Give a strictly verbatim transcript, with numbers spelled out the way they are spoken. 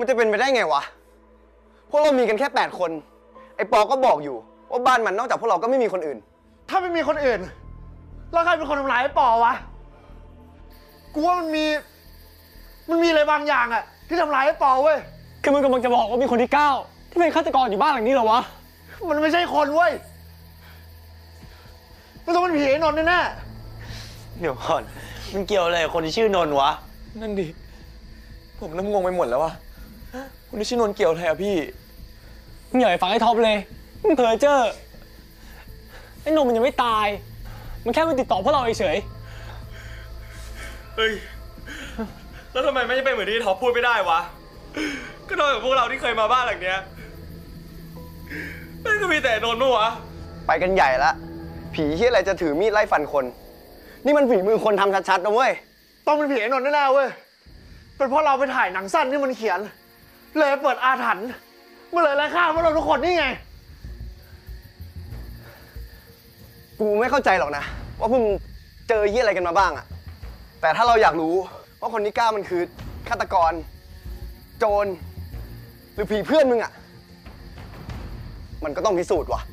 มันจะเป็นไปได้ไงวะพวกเรามีกันแค่แปดคนไอ้ปอก็บอกอยู่ว่าบ้านมันนอกจากพวกเราก็ไม่มีคนอื่นถ้าไม่มีคนอื่นแล้วใครเป็นคนทำร้ายไอ้ปอวะกูว่ามันมีมันมีอะไรบางอย่างอะที่ทำร้ายไอ้ปอเว้ยคือมึงกำลังจะบอกว่ามีคนที่เก้าที่เป็นฆาตกรอยู่บ้านหลังนี้เหรอวะมันไม่ใช่คนเว้ยมันต้องเป็นผีไอ้นนท์แน่เดี๋ยวก่อนมันเกี่ยวอะไรกับคนที่ชื่อนนท์วะนั่นดิผมเริ่มงงไปหมดแล้ววะคนที่ชื่อนนท์เกี่ยวอะไรอะพี่มึงอย่าไปฟังไอ้ท็อปเลยมึงเพ้อเจ้อไอ้นมมันยังไม่ตายมันแค่มาติดต่อพวกเราเฉยเฮ้ยแล้วทำไมไม่เป็นเหมือนที่ท็อปพูดไม่ได้วะก็นอกจากพวกเราที่เคยมาบ้านหลังเนี้ยมันก็มีแต่นนท์นู่นวะไปกันใหญ่ละผีที่อะไรจะถือมีดไล่ฟันคนนี่มันฝีมือคนทำชัดๆนะเว้ยต้องเป็นผีไอ้นนท์แน่ๆเว้ยเป็นเพราะเราไปถ่ายหนังสั้นที่มันเขียนเลยเปิดอาถรรพ์เมื่อเลยไล่ฆ่าพวกเราทุกคนนี่ไงกูไม่เข้าใจหรอกนะว่าพวกมึงเจอยี่อะไรกันมาบ้างอะแต่ถ้าเราอยากรู้ว่าคนที่กล้ามันคือฆาตกรโจรหรือผีเพื่อนมึงอะมันก็ต้องพิสูจน์ว่ะ